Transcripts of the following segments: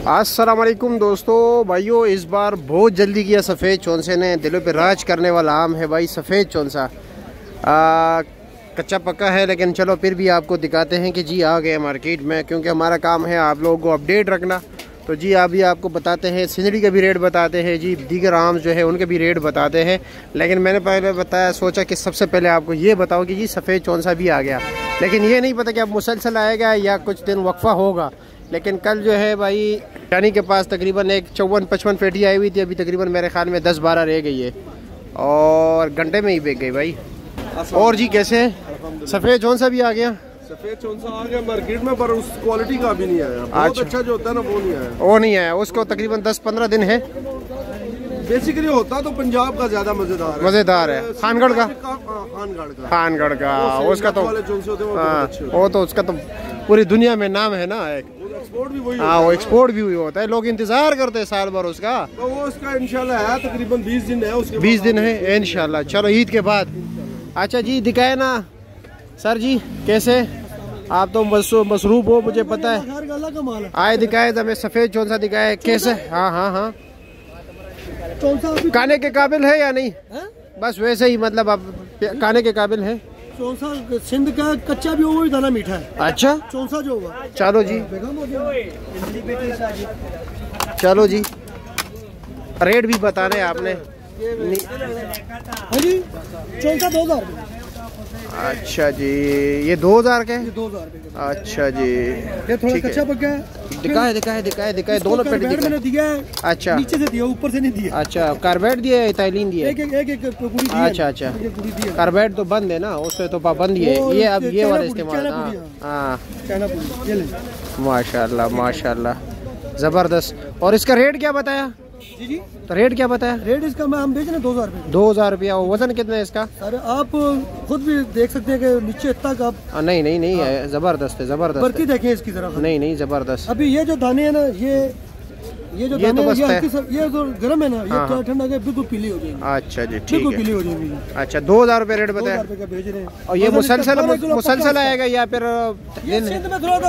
अस्सलाम वालेकुम दोस्तों भाइयों, इस बार बहुत जल्दी किया सफ़ेद चौंसे ने। दिलों पे राज करने वाला आम है भाई सफ़ेद चौंसा। कच्चा पक्का है लेकिन चलो फिर भी आपको दिखाते हैं कि जी आ गए मार्केट में, क्योंकि हमारा काम है आप लोगों को अपडेट रखना। तो जी अभी आपको बताते हैं, सिंदड़ी का भी रेट बताते हैं जी, दीगर आम जो है उनके भी रेट बताते हैं। लेकिन मैंने पहले बताया, सोचा कि सबसे पहले आपको ये बताओ कि जी सफ़ेद चौंसा भी आ गया, लेकिन ये नहीं पता कि अब मुसलसल आएगा या कुछ दिन वक्फा होगा। लेकिन कल जो है भाई यानी के पास तकरीबन एक 54-55 पेटी आई हुई थी, अभी तकरीबन मेरे ख्याल में 10-12 रह गई है और घंटे में ही बिक गई भाई। और जी कैसे है? सफ़ेद चौंसा भी आ गया। सफ़ेद चौंसा आ गया मार्केट में, पर उस क्वालिटी का भी नहीं आया। बहुत अच्छा जो होता है ना वो नहीं आया। वो नहीं आया, उसको तकरीबन 10-15 दिन है। बेसिकली होता तो पंजाब का ज्यादा मजेदार है। खानगढ़ का उसका तो वो तो उसका तो पूरी दुनिया में नाम है ना। एक्सपोर्ट भी वही हाँ, वो एक्सपोर्ट भी हुई होता है, लोग इंतजार करते हैं साल भर उसका। तो वो उसका इंशाल्लाह है तकरीबन 20 दिन है, उसके 20 दिन है इंशाल्लाह। चलो ईद के बाद। अच्छा जी दिखाए ना सर जी, कैसे आप तो मसरूफ हो मुझे पता है। आए दिखाए हमें सफ़ेद चौंसा दिखाए कैसे। हाँ हाँ हाँ, खाने के काबिल है या नहीं? बस वैसे ही, मतलब अब खाने के काबिल है। चौंसा सिंध का कच्चा भी होगा, दाना मीठा है। अच्छा चौंसा जो होगा। चलो जी, चलो जी, रेट भी बता रहे आपने। चौंसा 2000। अच्छा जी, ये 2000 के? 2000। अच्छा जी, ये थोड़ा कच्चा पक्का है। दिखाए दोनों पेट मैंने दिया है। अच्छा, नीचे से दिया, ऊपर से नहीं दिया। अच्छा, कार्बेट दिया है, इथाइलिन दिया है? एक पूरी दिया। अच्छा, कार्बेट तो बंद है ना, उससे तो पाबंदी है। ये अब ये वाला इस्तेमाल। हाँ माशाल्लाह जबरदस्त। और इसका रेट क्या बताया? जी तो रेट क्या बताया? रेट इसका हम बेच रहे हैं 2000 रुपये। 2000 रुपया। वजन कितना है इसका? अरे आप खुद भी देख सकते हैं कि नीचे तक आप। नहीं है, जबरदस्त है, जबरदस्त। बर्ती देखें इसकी तरफ। नहीं जबरदस्त। अभी ये जो दाने है ना, ये जो दाने तो बस ये जो गर्म है ना, ये थोड़ा ठंडा के बिल्कुल पीली हो जाएगी। अच्छा जी, ठीक बिल्कुल है, पीली हो जाएगी। अच्छा 2000 रुपये रेट बताया। 2000 रुपये का बेच रहे हैं। और ये मुसलसल आएगा या फिर सिंध में थोड़ा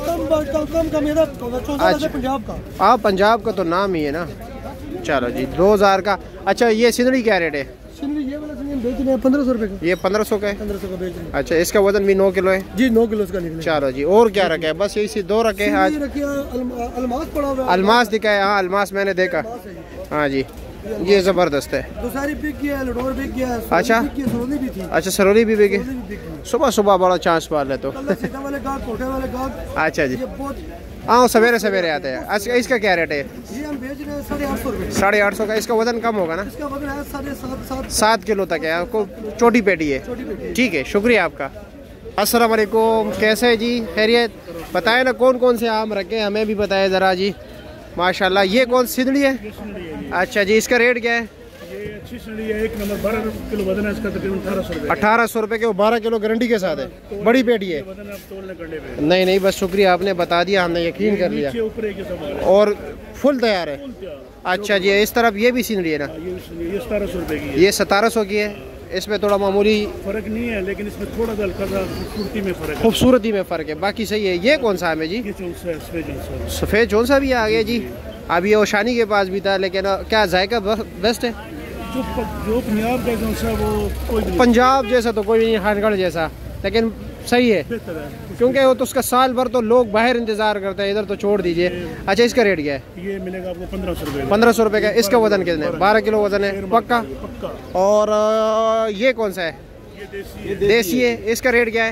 कम पंजाब का? हाँ, पंजाब का तो नाम ही है ना। चलो जी 2000 का। अच्छा ये सिंदड़ी क्या रेट है? ये वाला बेच रहे हैं 1500 रुपये का। ये 1500 का है? 1500 का बेच रहे हैं। अच्छा, इसका वजन भी 9 किलो है जी? 9 किलो इसका निकला। चलो जी, और क्या रखे? बस यही 2 रखे हैं आज। अलमास पड़ा हुआ है। अलमास दिखाए? हाँ अलमास मैंने देखा। हाँ जी, ये जबरदस्त है। दूसरी बिक गया, लडोर बिक गया। अच्छा, सरोली भी थी। अच्छा सरोली भी बिके। सुबह बड़ा चांस वाले तो। अच्छा जी, हाँ सवेरे आते हैं। अच्छा इसका क्या रेट है? ये हम बेच रहे हैं 850 रुपये। 850 का। इसका वजन कम होगा ना? इसका वजन है 7 किलो तक है। आपको छोटी पेटी है। ठीक है, शुक्रिया आपका। अस्सलाम वालेकुम, कैसे है जी? खैरियत? बताए ना कौन कौन से आम रखे, हमें भी बताए ज़रा जी। माशाल्लाह, ये कौन सिंदड़ी है? अच्छा जी, इसका रेट क्या है? ये अच्छी सिंदड़ी है, 1 नंबर। 12 किलो वजन है इसका, तकरीबन 1800 रुपये। 1800 रुपये के, 12 किलो गारंटी के साथ है। बड़ी पेटी है। नहीं बस शुक्रिया, आपने बता दिया, हमने यकीन कर लिया। और फुल तैयार है? अच्छा जी, इस तरफ ये भी सिंदड़ी है ना? ये 1700 रुपये की है। ये 1700 की है। इसमें थोड़ा मामूली फर्क नहीं है, लेकिन इसमें थोड़ा सा हल्का सा खूबसूरती में फर्क है, बाकी सही है। ये कौन सा है जी? सफ़ेद चौंसा भी आ गया जी। अभी वो शानी के पास भी था, लेकिन क्या जायका बेस्ट है? जो पंजाब का चौंसा वो कोई नहीं। पंजाब जैसा तो कोई नहीं, खानगढ़ जैसा, लेकिन सही है, क्योंकि वो तो उसका साल भर तो लोग बाहर इंतजार करते हैं, इधर तो छोड़ दीजिए। अच्छा इसका रेट क्या है? ये मिलेगा आपको 1500 रुपये। 1500 रुपये का। इसका वजन कितना है? 12 किलो वजन है पक्का। और ये कौन सा है? ये देसी है। इसका रेट क्या है?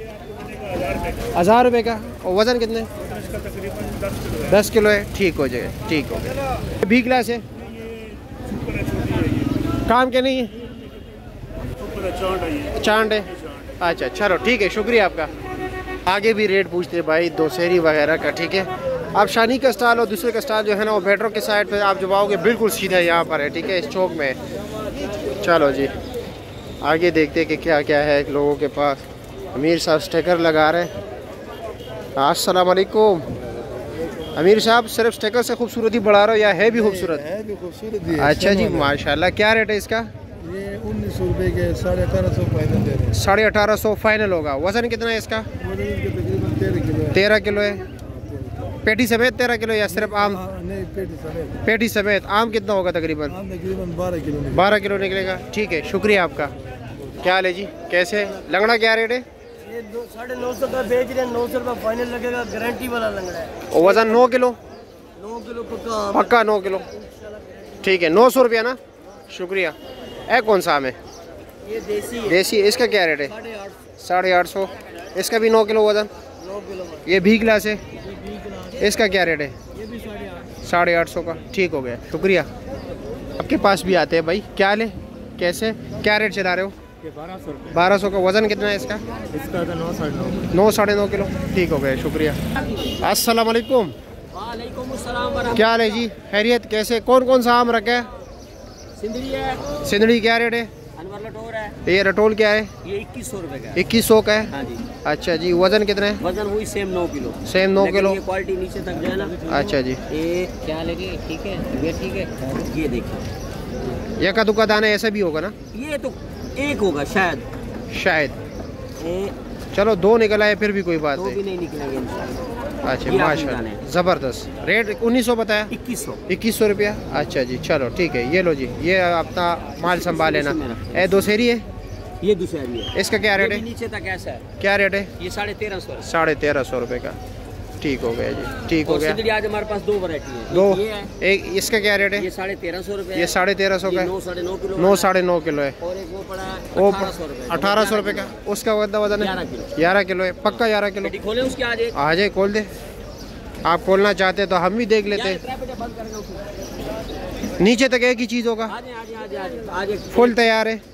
1000 रुपये का। और वजन कितने? 10 किलो है। ठीक हो जाएगा, ठीक हो गया। बी क्लास है, काम के नहीं है, चांद है। अच्छा चलो ठीक है, शुक्रिया आपका। आगे भी रेट पूछते हैं भाई दोसेरी वगैरह का। ठीक है, आप शानी का स्टॉल और दूसरे का स्टॉल जो है ना, वो मेट्रो के साइड पे आप जब आओगे बिल्कुल सीधा यहाँ पर है। ठीक है, इस चौक में। चलो जी आगे देखते हैं कि क्या क्या है लोगों के पास। अमीर साहब स्टिकर लगा रहे हैं। अस्सलाम वालेकुम। अमीर साहब, सिर्फ स्टिकर से खूबसूरती बढ़ा रहे हो या है भी खूबसूरत? है भी खूबसूरत। अच्छा जी माशाल्लाह। क्या रेट है इसका? ये 1900 रुपये के 1850 फाइनल दे रहे हैं। 1850 फाइनल होगा। वजन कितना है इसका? तकरीबन 13 किलो है। 13 किलो है। पेटी समेत 13 किलो या सिर्फ आम? नहीं, पेटी समेत। आम कितना होगा तकरीबन? 12 किलो निकलेगा। ठीक है, शुक्रिया आपका। क्या हाल है जी, कैसे? लंगड़ा क्या रेट है? ये 950 का बेच रहे हैं, 900 रुपये फाइनल लगेगा, गारंटी वाला लंगड़ा है। और वजन 9 किलो? 9 किलो पक्का। पक्का 9 किलो। ठीक है, 900 रुपया ना। शुक्रिया। कौन सा आम है? ये देसी है। देसी। इसका क्या रेट है? 850। इसका भी 9 किलो वजन। 9 किलो। ये भी गिलास है, इसका क्या रेट है? ये भी 850 का। ठीक हो गया, शुक्रिया। आपके पास भी आते हैं भाई। क्या हाल है, कैसे? क्या रेट चला रहे हो? 1200 का। वजन कितना है इसका? इसका तो 9 9 साढ़े 9 किलो। ठीक हो गया, शुक्रिया। अस्सलाम वालेकुम। वालेकुम अस्सलाम। क्या हाल है जी, खैरियत? कैसे? कौन कौन सा आम रखा है? सिंदरी है। सिंदड़ी क्या रेट है? अनवर लटोर है। ये रटोल क्या है? ये 2100 रुपए का है। 2100 का है। हाँ जी। अच्छा जी, वजन कितना है? वजन हुई सेम 9 किलो। Same 9 kilo. ये क्वालिटी नीचे तक जो है ना। अच्छा जी। ये क्या लगे? ठीक है, ये ठीक है। ये देखिए, ये का दुका दाना ऐसा भी होगा ना? ये तो एक होगा शायद। शायद। चलो 2 निकला है, फिर भी कोई बात दो भी नहीं। नहीं निकलेंगे इंशाल्लाह। अच्छा, ये माशाल्लाह, आपके दाने। ज़बरदस्त। रेट 1900 बताया? 2100 रुपया। अच्छा जी, चलो ठीक है। ये लो जी, ये अपना माल संभाल लेना। दोसेरी है? ये दूसरी है। इसका क्या रेट है? नीचे तक ऐसा है। क्या रेट है? ये 1350। 1350 रुपये का। ठीक हो गया जी, ठीक हो गया। सिंदड़ी आज हमारे पास 2 वैरायटी है। दो। ये है। एक इसका क्या रेट है? ये 1350 रुपए। ये 1350 का है। 9 साढ़े 9 किलो। 9 साढ़े 9 किलो है। और एक वो पड़ा है वो 1800 रुपए। 1800 रुपये का। उसका वजन है 11 किलो। 11 किलो है, पक्का 11 किलो। पेटी खोले उसके आज एक। आ जाए, खोल दे। आप खोलना चाहते तो हम भी देख लेते हैं। बंद करेंगे उसको। नीचे तक एक ही चीज़ होगा, आज फुल तैयार है।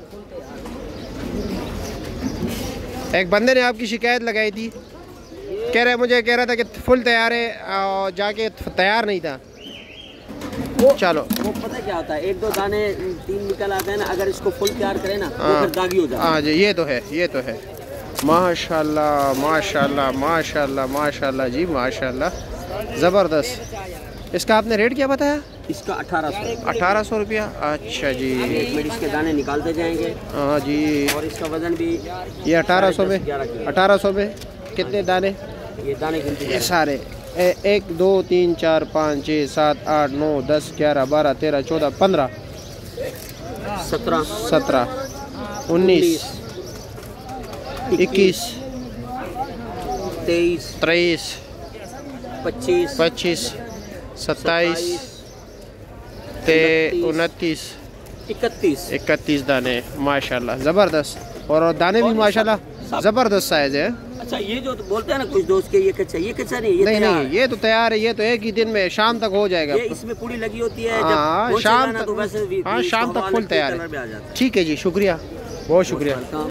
एक बंदे ने आपकी शिकायत लगाई थी, कह रहा था कि फुल तैयार है और जाके तैयार नहीं था। चलो, वो पता क्या होता है, 1-2 दाने 3 निकल आते हैं ना, अगर इसको फुल तैयार करें ना तो फिर दागी हो जाता है। हाँ जी, ये तो है, ये तो है। माशाल्लाह माशाल्लाह माशाल्लाह माशाल्लाह जी, माशाल्लाह, ज़बरदस्त। इसका आपने रेट क्या बताया? इसका 1800। 1800 रुपया। अच्छा जी। 1 मिनट इसके दाने निकालते जाएंगे। हाँ जी। और इसका वजन भी ये 1800 में। 1800 में कितने दाने? ये दाने गिनती ये सारे 1 2 3 4 5 6 7 8 9 10 11 12 13 14 15 17 17 19 21 23 23 25 25 27 29 31 दाने। माशाल्लाह, ज़बरदस्त। और दाने भी माशाल्लाह ज़बरदस्त साइज है। अच्छा, ये जो बोलते हैं ना कुछ दोस्त के, ये कच्चा नहीं, ये नहीं तैयार नहीं, ये तो तैयार है। ये तो एक ही दिन में शाम तक हो जाएगा। ये इसमें पूरी लगी होती है। हाँ, जब शाम ना तक। तो वैसे हाँ, शाम तक फुल तैयार है। ठीक है जी, शुक्रिया, बहुत शुक्रिया।